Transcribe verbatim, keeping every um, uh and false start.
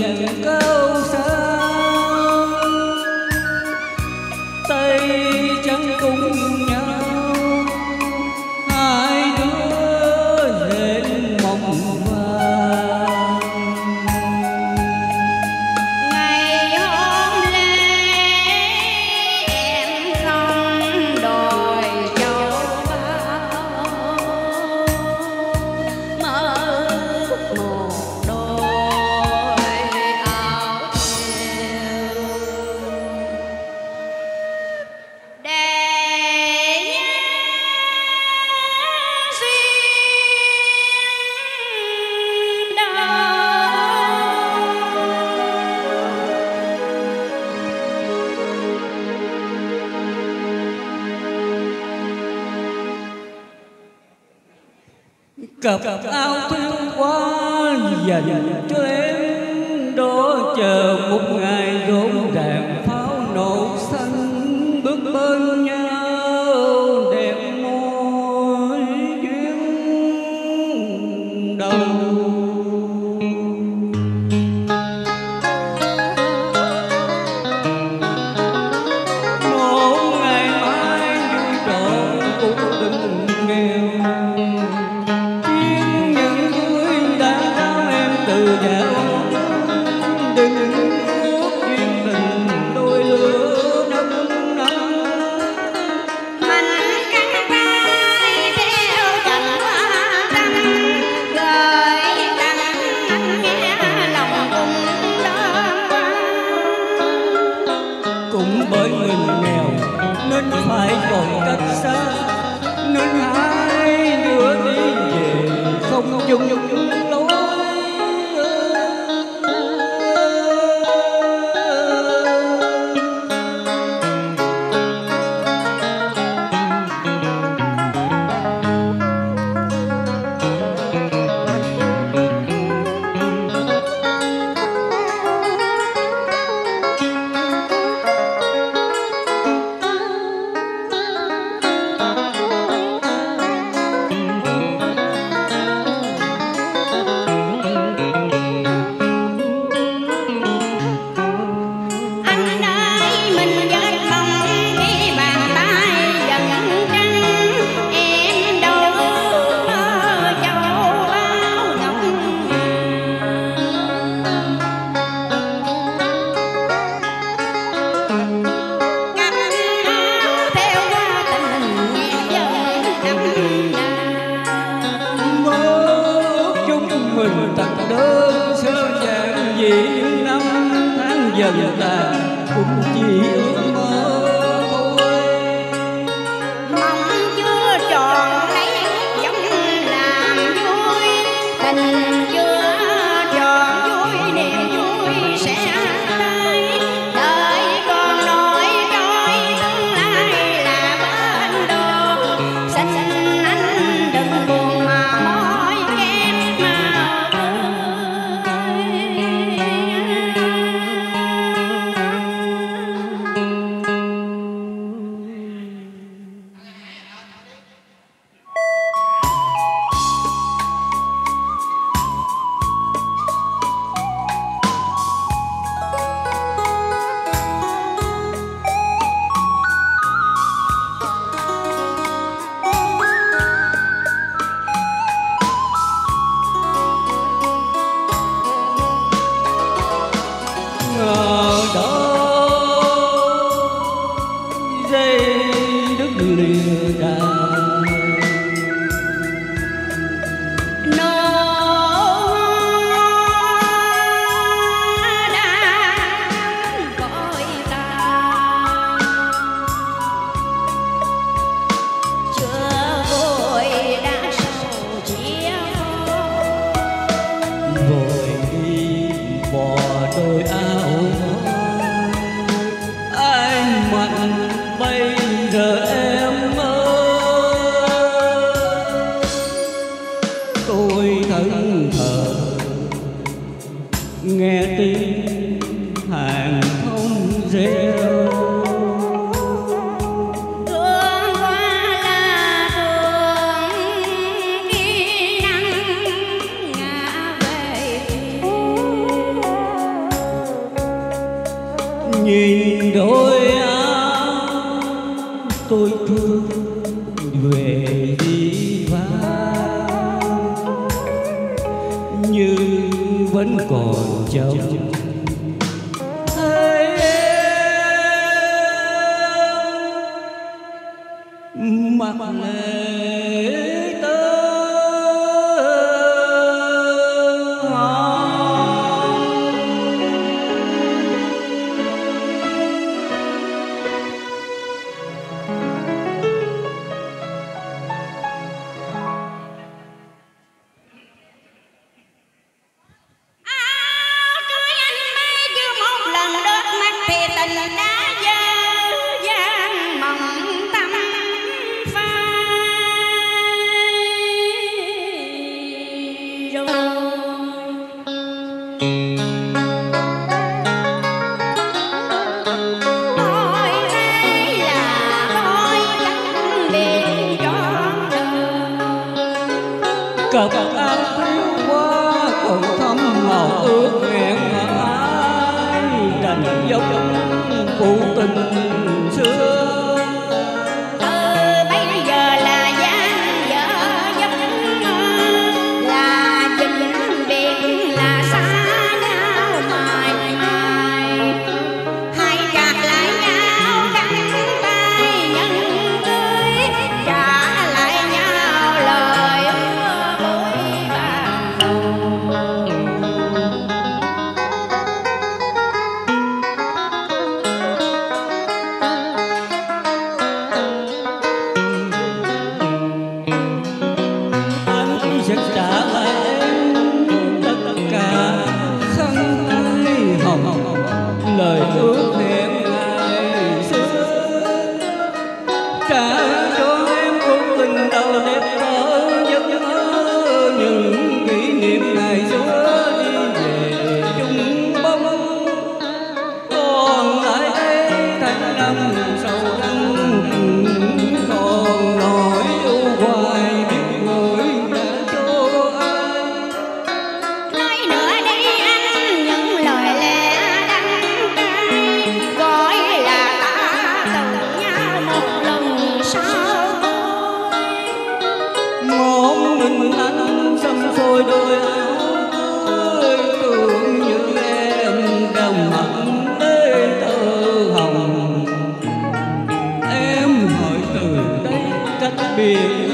chẳng cao xa, tay chẳng cùng nhau hai đứa lên mộng vàng. Ngày hôm nay em không đòi châu báu, mơ ước một đôi áo thêu để nhớ duyên đời. Cặp áo thêu quá dành cho em, đó chờ một ngày rộn ràng pháo nổ xanh bước bên nhau đẹp môi duyên đầu. Một ngày mai vui trọn cuộc tình nghèo, chuyên những vui đã trao em từ dạo. Đừng ước duyên tình đôi lứa năm năm, Mình căng vai theo trần hoa trăng, gợi tặng anh nghe lòng cùng đơn qua. cũng bởi mình nghèo nên phải còn cách xa, nên hai đứa đi về không chung lối. Anh ơi mình kết mong khi bàn tay dần trắng, em đâu ước mơ châu báu ngọc cặp áo theo hoa tình nhẹ dơi đậm đà. Mơ ước chúng mình tặng đơn sơ dàng vì những năm tháng dần tàn cũng chỉ ước mơ thôi. Mong chưa tròn lấy trong làm vui, tình chưa tròn vui niềm vui sẽ tới. Đời còn nỗi trôi tương lai là bên đồ, xin anh đừng buồn mà mỏi em mau Ngờ đâu dây đứt lìa đàn, nỗi đang cõi ta chưa vội đã sầu chia vội đi bỏ đôi áo mới. Anh mặn bây giờ em ơi, tôi thẫn thờ nghe tin hàng không reo. thương qua là thương đi nắng ngã về chiều. nhìn đôi áo tôi thương về đi vang như vẫn còn trong thấy em mặc lệ tơ. Cặp áo thiếu quá còn thấm màu ước hẹn ai đành dốc phụ tình xưa. Ờ bây giờ là gian dở giấc là vĩnh biệt là xa nhau mãi mãi, hai gạt lại nhau gắn tay nhân cưới, trả lại nhau lời sẽ trả lại em tất cả khăn tay hồng lời ước hẹn ngày xưa, trả cho em cuộc tình đầu đẹp thơ giấc mơ những kỷ niệm ngày xưa đi về chung bóng, còn lại đây tháng năm sầu đắng còn nỗi ưu hoài biết người đã cho ai. nói nữa đi anh những lời lẽ đắng cay, gọi là ta từ nhau một lần sau. Một mình anh xăm xôi đôi áo tươi tưởng như em đầm mặn tới tơ hồng. Em hỏi từ đây cách biệt